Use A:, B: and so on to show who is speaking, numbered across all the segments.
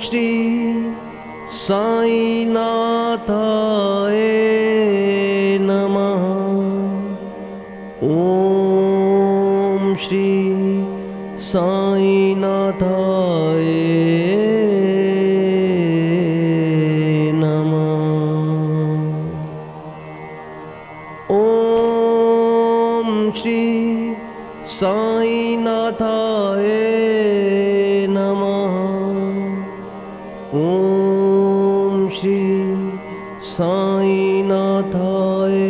A: श्री साईनाथाय नमः। ॐ श्री साईनाथाय नमः। ॐ श्री साईनाथाय नमः। ॐ श्री साईनाथाय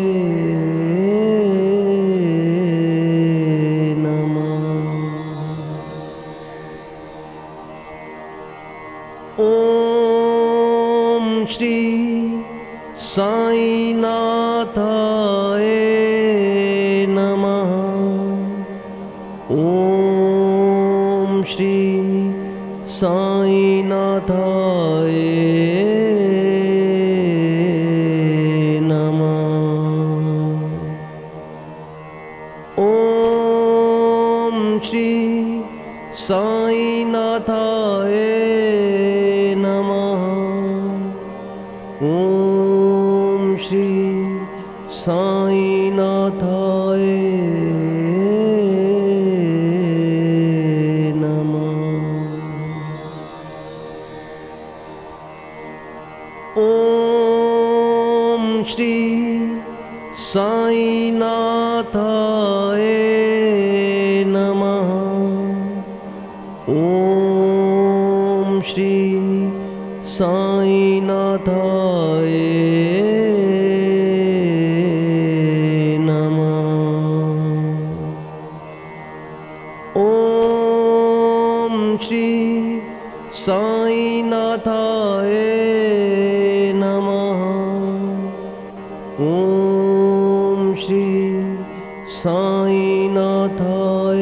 A: नमः। ॐ श्री साईनाथाय नमः। ॐ श्री साईनाथाय नमः। ॐ श्री साईनाथाय नमः। ॐ श्री साईनाथाय ॐ श्री साईनाथाय नमः। ॐ श्री साईनाथाय नमः। ॐ श्री साईनाथाय नमः। ॐ श्री साईनाथाय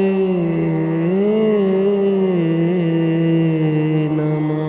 A: नमः।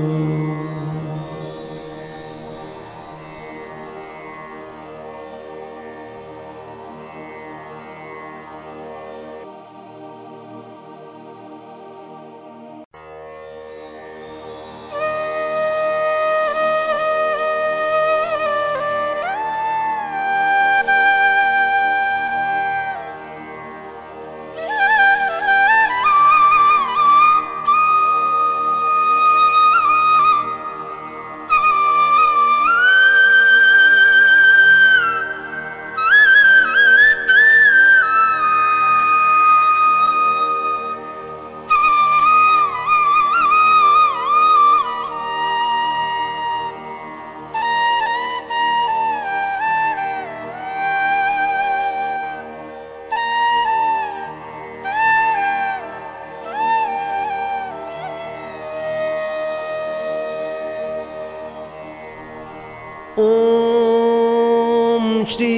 A: ॐ श्री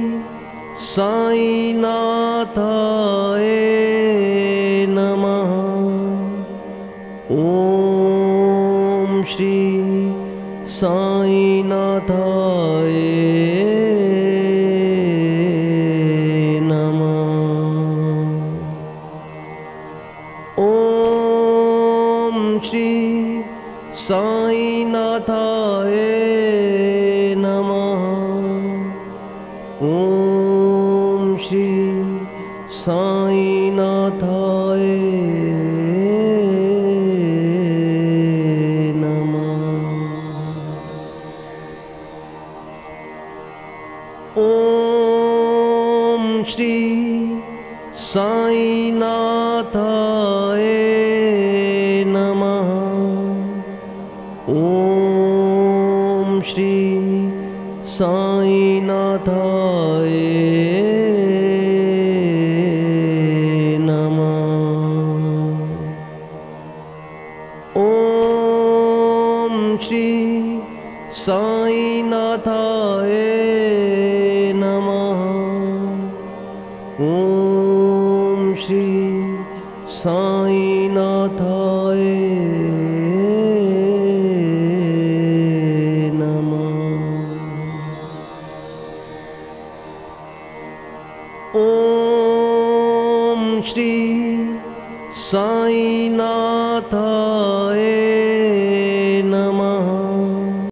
A: साईनाथाय नमः। ॐ श्री साईनाथाय नमः। ॐ श्री साईनाथाय नमः। ॐ श्री साईनाथाय नमः। ॐ श्री साईनाथाय नमः। ॐ श्री साईनाथाय नमः। ॐ श्री साईनाथाय नमः। ॐ श्री साईनाथाय ॐ श्री साईनाथाय